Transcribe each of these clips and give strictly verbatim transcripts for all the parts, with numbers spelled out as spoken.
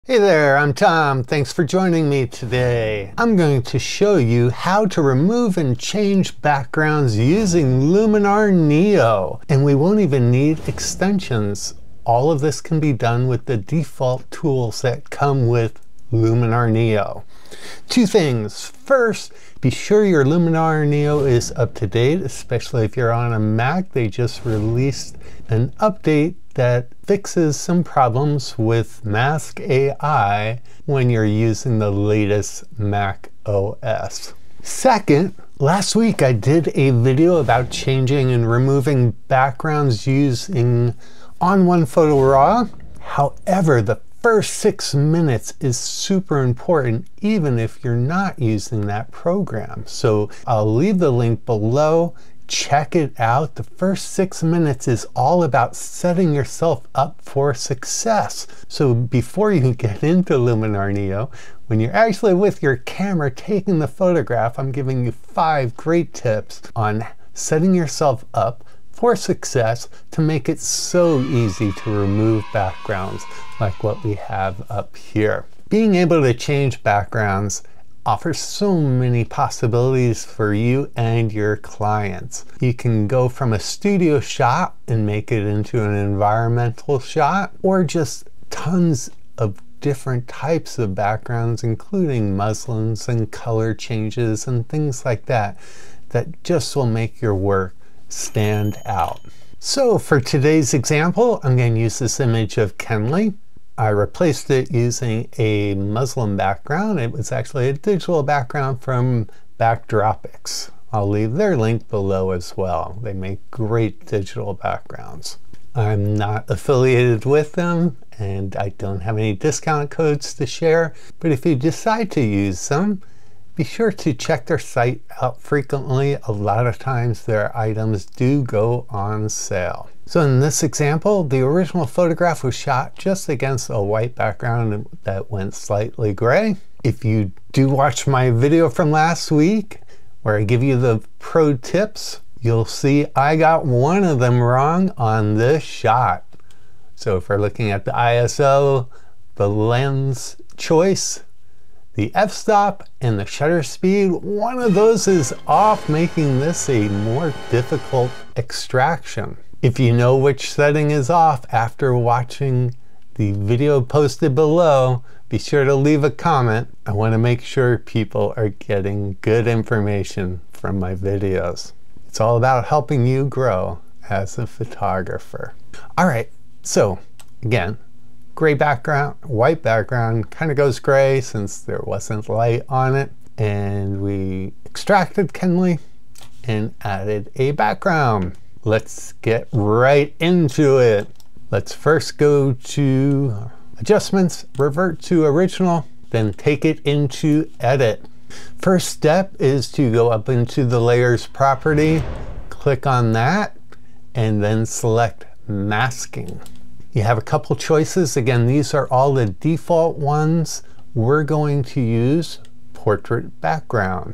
Hey there, I'm Tom. Thanks for joining me today. I'm going to show you how to remove and change backgrounds using Luminar Neo. And we won't even need extensions. All of this can be done with the default tools that come with Luminar Neo. Two things. First, be sure your Luminar Neo is up to date, especially if you're on a Mac. They just released an update that fixes some problems with Mask A I when you're using the latest Mac O S. Second, last week I did a video about changing and removing backgrounds using ON one Photo Raw. However, the first six minutes is super important even if you're not using that program. So I'll leave the link below. Check it out. The first six minutes is all about setting yourself up for success. So before you get into Luminar Neo, when you're actually with your camera taking the photograph, I'm giving you five great tips on setting yourself up for success to make it so easy to remove backgrounds like what we have up here. Being able to change backgrounds offers so many possibilities for you and your clients. You can go from a studio shot and make it into an environmental shot, or just tons of different types of backgrounds, including muslins and color changes and things like that, that just will make your work stand out. So for today's example, I'm going to use this image of Kenley. I replaced it using a muslin background. It was actually a digital background from Backdropics. I'll leave their link below as well. They make great digital backgrounds. I'm not affiliated with them and I don't have any discount codes to share, but if you decide to use them, be sure to check their site out frequently. A lot of times their items do go on sale. So in this example, the original photograph was shot just against a white background that went slightly gray. If you do watch my video from last week, where I give you the pro tips, you'll see I got one of them wrong on this shot. So if we're looking at the I S O, the lens choice, the f-stop, and the shutter speed, one of those is off, making this a more difficult extraction. If you know which setting is off after watching the video posted below, be sure to leave a comment. I want to make sure people are getting good information from my videos. It's all about helping you grow as a photographer. All right, so again, gray background, white background, kind of goes gray since there wasn't light on it. And we extracted Kenley and added a background. Let's get right into it. Let's first go to adjustments, revert to original, then take it into edit. First step is to go up into the layers property, click on that, and then select masking. You have a couple choices. Again, these are all the default ones. We're going to use portrait background.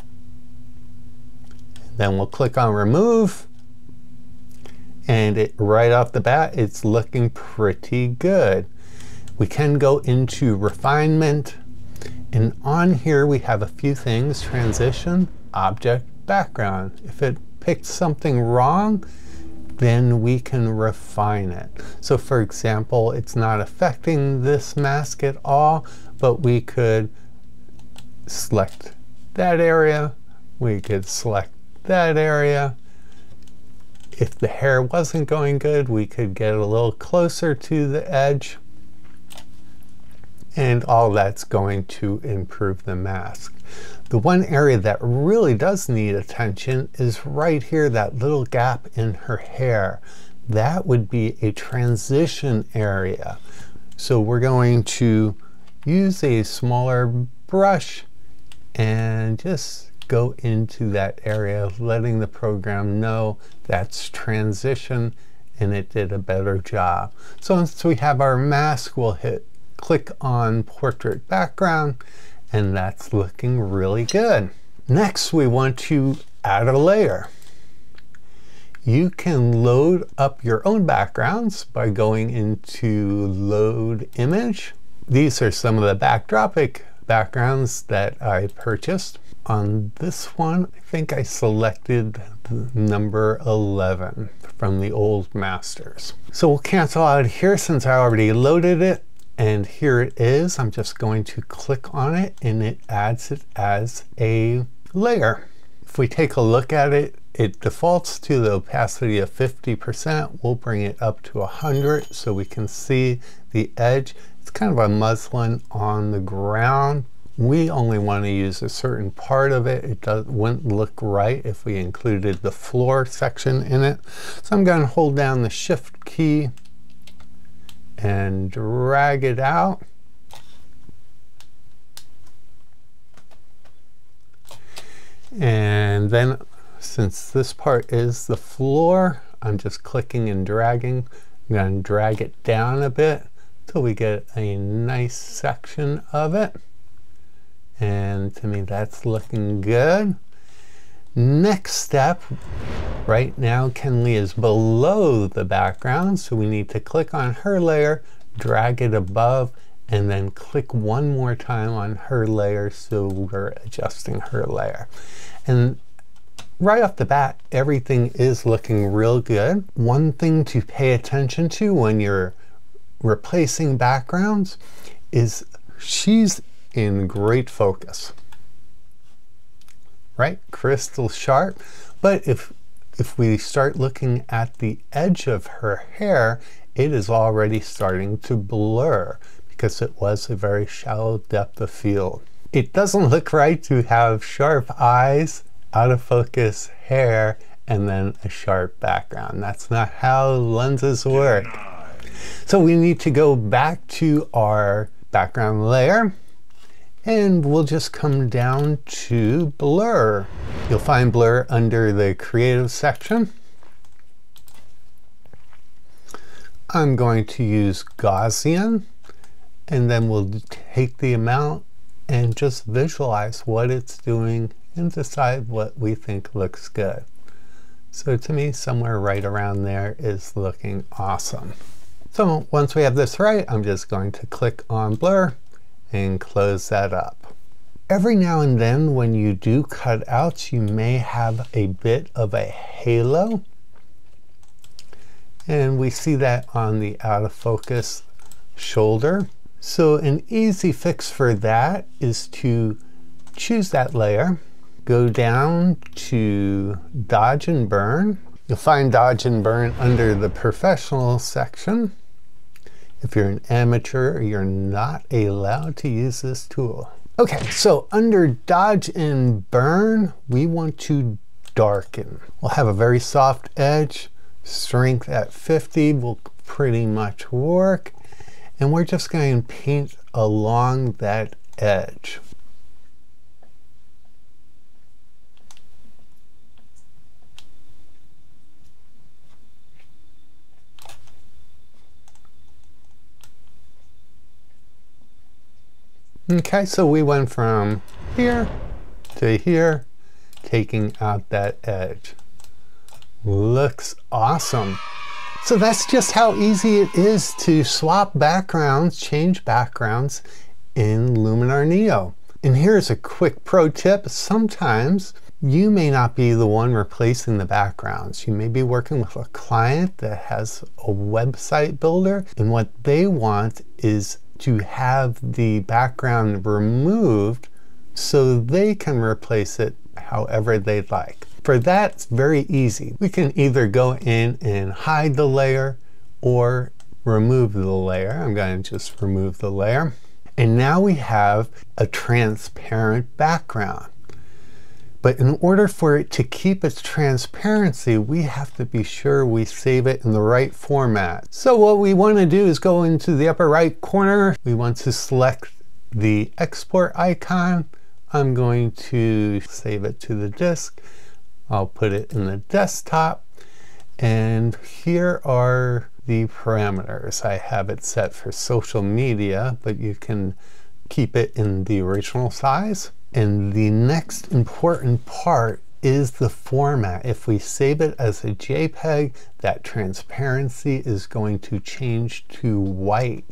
Then we'll click on remove. And it, right off the bat, it's looking pretty good. We can go into refinement. And on here, we have a few things: transition, object, background. If it picked something wrong, then we can refine it. So for example, it's not affecting this mask at all, but we could select that area. We could select that area. If the hair wasn't going good, we could get a little closer to the edge. And all that's going to improve the mask. The one area that really does need attention is right here, that little gap in her hair. That would be a transition area. So we're going to use a smaller brush and just go into that area, letting the program know that's transition, and it did a better job. So once we have our mask, we'll hit click on portrait background, and that's looking really good. Next, we want to add a layer. You can load up your own backgrounds by going into load image, these are some of the backdropic backgrounds that I purchased. On this one, I think I selected the number eleven from the old masters. So we'll cancel out here since I already loaded it. And here it is. I'm just going to click on it and it adds it as a layer. If we take a look at it, it defaults to the opacity of fifty percent. We'll bring it up to one hundred so we can see the edge. It's kind of a muslin on the ground. We only want to use a certain part of it. It does, wouldn't look right if we included the floor section in it. So I'm going to hold down the Shift key and drag it out. And then since this part is the floor, I'm just clicking and dragging. I'm going to drag it down a bit till we get a nice section of it. And to me, that's looking good. Next step, right now, Kenley is below the background, so we need to click on her layer, drag it above, and then click one more time on her layer so we're adjusting her layer. And right off the bat, everything is looking real good. One thing to pay attention to when you're replacing backgrounds is she's in great focus, right? Crystal sharp. But if if we start looking at the edge of her hair, it is already starting to blur because it was a very shallow depth of field. It doesn't look right to have sharp eyes, out of focus hair, and then a sharp background. That's not how lenses work. So we need to go back to our background layer. And we'll just come down to blur. You'll find blur under the creative section. I'm going to use Gaussian, and then we'll take the amount and just visualize what it's doing and decide what we think looks good. So to me, somewhere right around there is looking awesome. So once we have this right, I'm just going to click on blur and close that up. Every now and then when you do cutouts, you may have a bit of a halo. And we see that on the out of focus shoulder. So an easy fix for that is to choose that layer, go down to Dodge and Burn. You'll find Dodge and Burn under the Professional section. If you're an amateur, you're not allowed to use this tool. Okay, so under Dodge and Burn, we want to darken. We'll have a very soft edge. Strength at fifty will pretty much work. And we're just going to paint along that edge. Okay, so we went from here to here, taking out that edge. Looks awesome. So that's just how easy it is to swap backgrounds, change backgrounds in Luminar Neo. And here's a quick pro tip. Sometimes you may not be the one replacing the backgrounds. You may be working with a client that has a website builder, and what they want is to have the background removed so they can replace it however they'd like. For that, it's very easy. We can either go in and hide the layer or remove the layer. I'm going to just remove the layer. And now we have a transparent background. But in order for it to keep its transparency, we have to be sure we save it in the right format. So what we want to do is go into the upper right corner. We want to select the export icon. I'm going to save it to the disk. I'll put it in the desktop. And here are the parameters. I have it set for social media, but you can keep it in the original size. And the next important part is the format. If we save it as a JPEG, that transparency is going to change to white.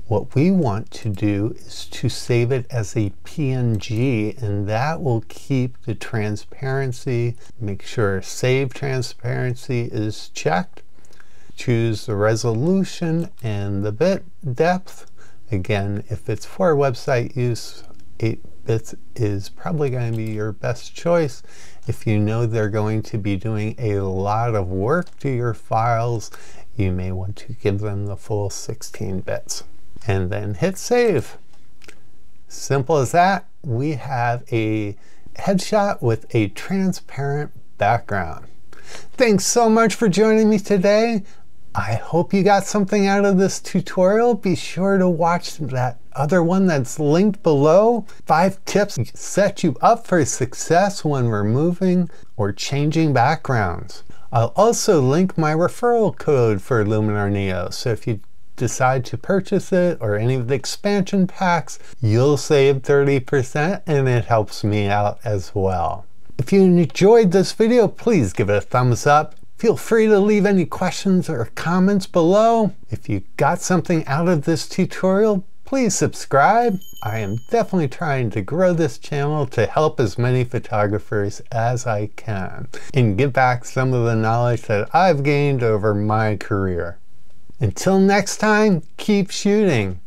What we want to do is to save it as a P N G, and that will keep the transparency. Make sure Save Transparency is checked. Choose the resolution and the bit depth. Again, if it's for website use, eight bits is probably going to be your best choice. If you know they're going to be doing a lot of work to your files, you may want to give them the full sixteen bits. And then hit save. Simple as that. We have a headshot with a transparent background. Thanks so much for joining me today. I hope you got something out of this tutorial. Be sure to watch that other one that's linked below. Five tips to set you up for success when removing or changing backgrounds. I'll also link my referral code for Luminar Neo, so if you decide to purchase it or any of the expansion packs, you'll save thirty percent, and it helps me out as well. If you enjoyed this video, please give it a thumbs up. Feel free to leave any questions or comments below. If you got something out of this tutorial, please subscribe. I am definitely trying to grow this channel to help as many photographers as I can and give back some of the knowledge that I've gained over my career. Until next time, keep shooting.